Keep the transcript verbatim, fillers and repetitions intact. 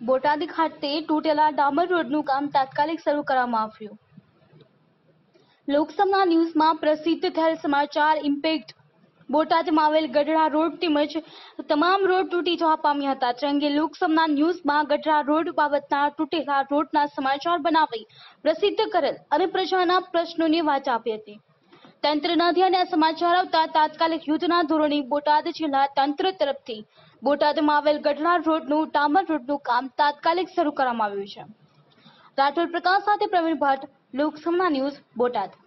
બોટાદ ખાતે તૂટેલા ડામર રોડનું કામ તાત્કાલિક શરૂ કરવામાં આવ્યું। લોકસભા ન્યૂઝમાં પ્રસિદ્ધ થયેલ સમાચાર ઇમ્પેક્ટ બોટાદમાં આવેલ ગઢડા રોડ તેમજ તમામ રોડ તૂટી જવા પામ્યા હતા। તે અંગે લોકસભા ન્યૂઝમાં ગઢડા રોડ બાબતના તૂટેલા રોડના સમાચાર બનાવી પ્રસિદ્ધ કરેલ અને પ્રજાના પ્રશ્નોની વાત આપી હતી। તંત્રના ધ્યાને આ સમાચાર આવતા તાત્કાલિક યુદ્ધના ધોરણે બોટાદ જિલ્લા તંત્ર તરફથી બોટાદમાં આવેલ ગઢડા રોડનું ડામર રોડનું કામ તાત્કાલિક શરૂ કરવામાં આવ્યું છે। રાઠોડ પ્રકાશ સાથે પ્રવીણ ભટ્ટ, લોકસભા ન્યૂઝ, બોટાદ।